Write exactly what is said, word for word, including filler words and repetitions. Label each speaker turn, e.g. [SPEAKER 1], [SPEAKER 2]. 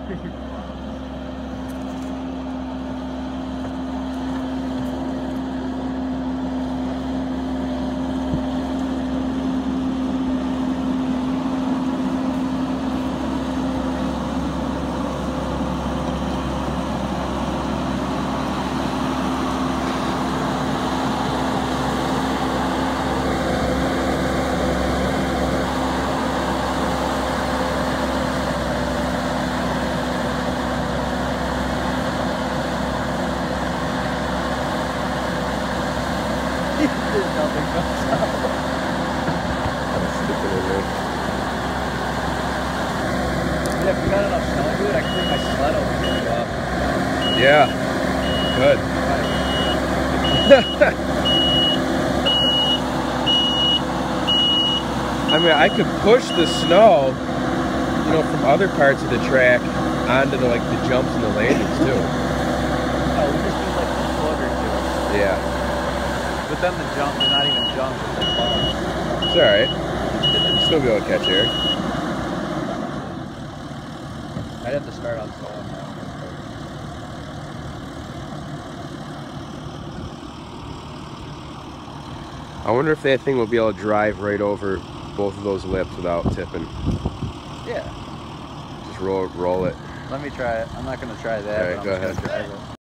[SPEAKER 1] Nothing comes out. Yeah, if we got enough snow, dude, I can bring my sled over here. Uh,
[SPEAKER 2] yeah. Good. I mean, I could push the snow, you know, from other parts of the track onto the, like, the jumps and the landings, too.
[SPEAKER 1] No, we just need, like, a foot or two.
[SPEAKER 2] Yeah.
[SPEAKER 1] But then the jump, they're not even jumps, it's like bumps.
[SPEAKER 2] It's alright. Still be able to catch air.
[SPEAKER 1] I'd have to start on slow.
[SPEAKER 2] I wonder if that thing will be able to drive right over both of those lips without tipping.
[SPEAKER 1] Yeah.
[SPEAKER 2] Just roll roll it.
[SPEAKER 1] Let me try it. I'm not going to try that.
[SPEAKER 2] All right,
[SPEAKER 1] but I'm
[SPEAKER 2] go
[SPEAKER 1] just
[SPEAKER 2] ahead.
[SPEAKER 1] gonna drive it.